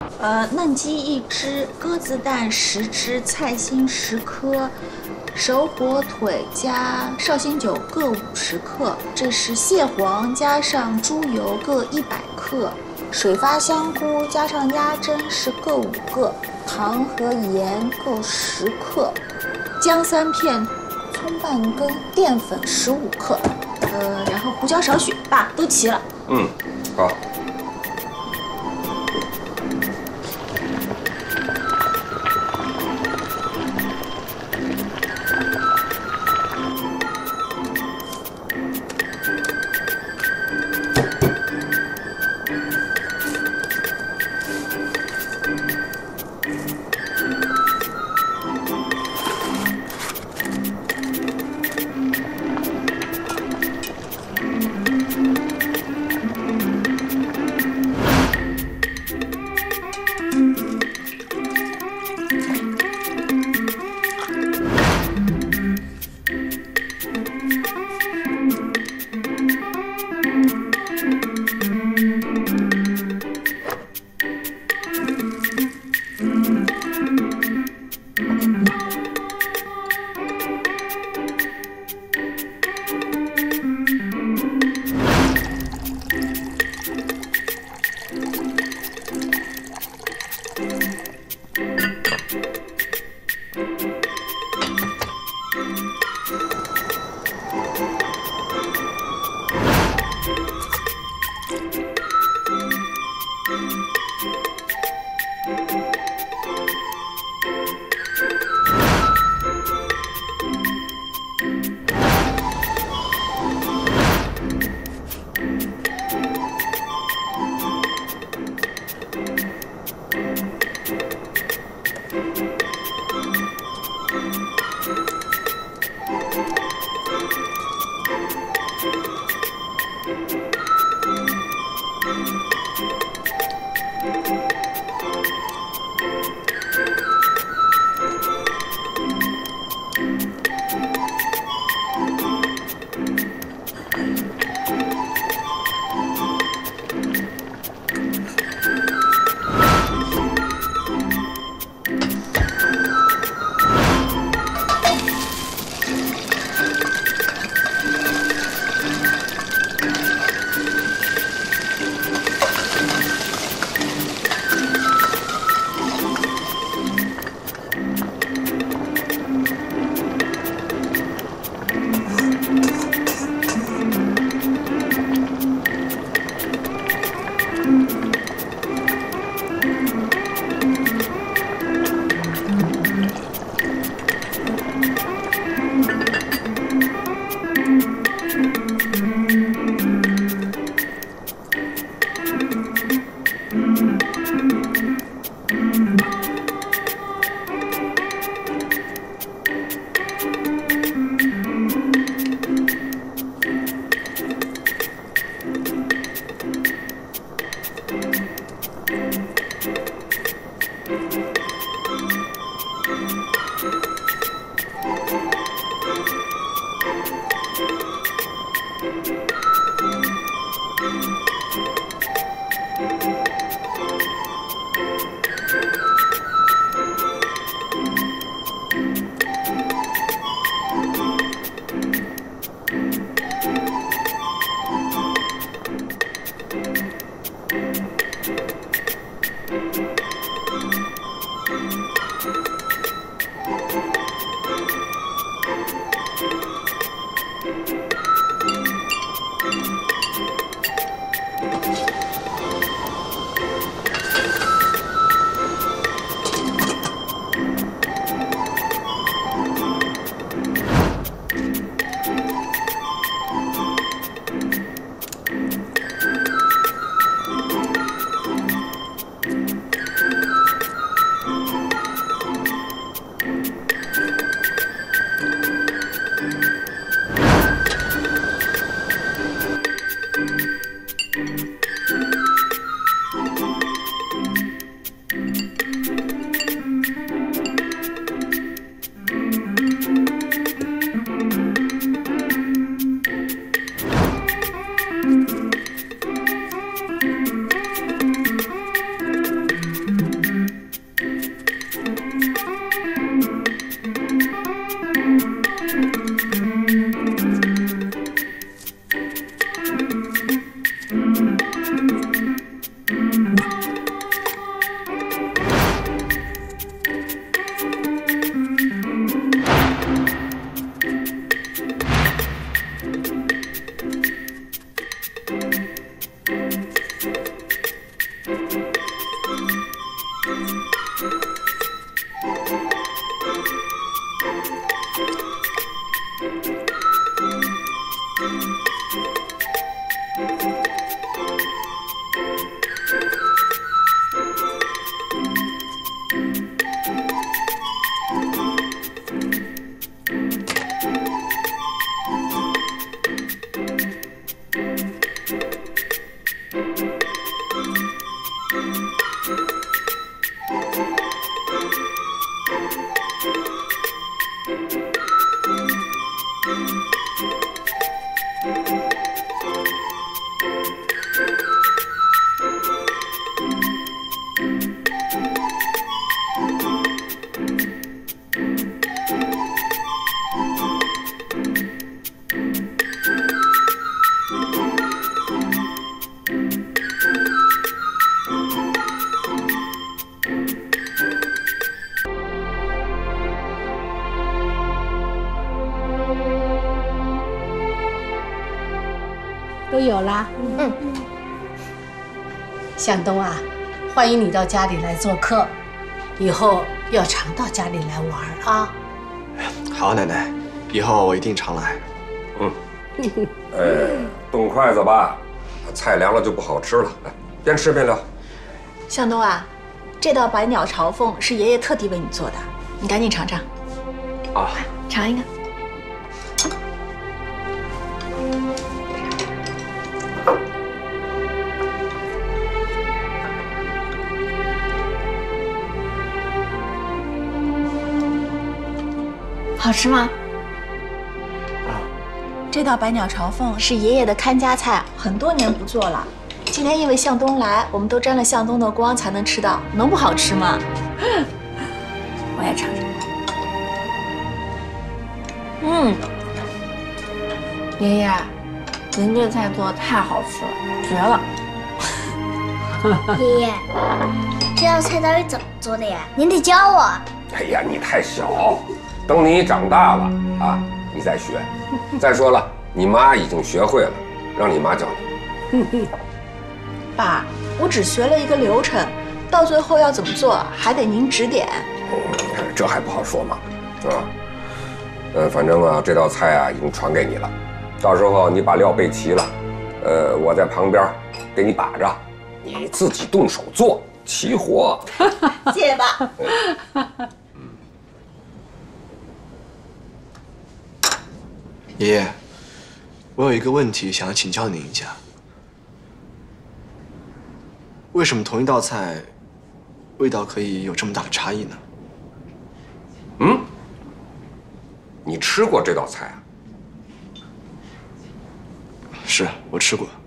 嫩鸡1只，鸽子蛋10只，菜心10颗，熟火腿加绍兴酒各50克。这是蟹黄加上猪油各100克，水发香菇加上鸭胗是各5个，糖和盐各10克，姜3片，葱半根，淀粉15克。然后胡椒少许，爸都齐了。 好。 有啦。 嗯。 向东啊，欢迎你到家里来做客，以后要常到家里来玩啊。 好，奶奶，以后我一定常来。 动筷子吧，菜凉了就不好吃了。来，边吃边聊。 向东啊，这道百鸟朝凤是爷爷特地为你做的，你赶紧尝尝。 啊， 尝一个。 好吃吗？ 这道百鸟朝凤是爷爷的看家菜，很多年不做了。今天因为向东来，我们都沾了向东的光才能吃到，能不好吃吗？ 我也尝尝。爷爷，您这菜做的太好吃了，绝了！ 爷爷，这道菜到底怎么做的呀？您得教我。 哎呀，你太小，等你长大了啊，你再学。再说了，你妈已经学会了，让你妈教你。 爸，我只学了一个流程，到最后要怎么做还得您指点。 这还不好说嘛，是吧？反正啊，这道菜啊已经传给你了，到时候你把料备齐了，我在旁边给你把着，你自己动手做，齐活。 谢谢爸。 爷爷，我有一个问题想要请教您一下。为什么同一道菜，味道可以有这么大的差异呢？ 你吃过这道菜啊？ 是我吃过。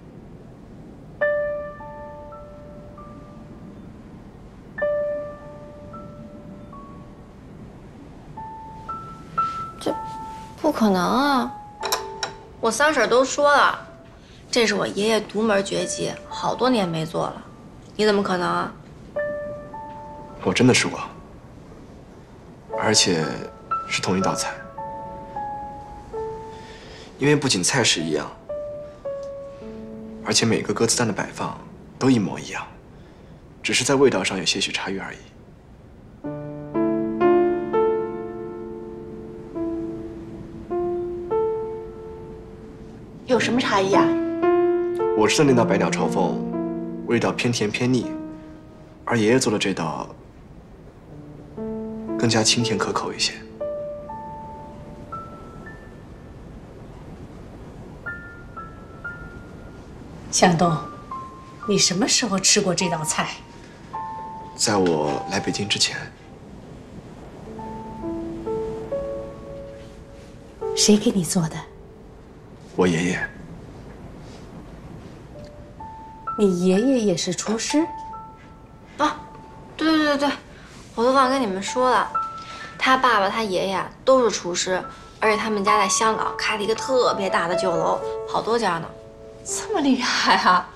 这不可能啊！我三婶都说了，这是我爷爷独门绝技，好多年没做了，你怎么可能啊？ 我真的吃过，而且是同一道菜。因为不仅菜式一样，而且每个鸽子蛋的摆放都一模一样，只是在味道上有些许差异而已。 有什么差异啊？ 我吃的那道百鸟朝凤，味道偏甜偏腻，而爷爷做的这道更加清甜可口一些。 向东，你什么时候吃过这道菜？ 在我来北京之前。 谁给你做的？ 我爷爷。 你爷爷也是厨师？ 啊，对，我都忘跟你们说了，他爸爸他爷爷都是厨师，而且他们家在香港开了一个特别大的酒楼，好多家呢。 这么厉害啊！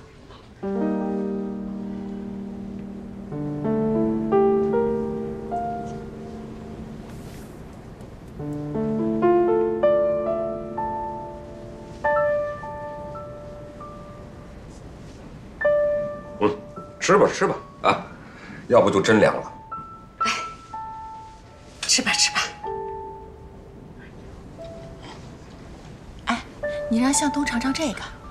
吃吧啊，要不就真凉了。 吃吧。 哎，你让向东尝尝这个。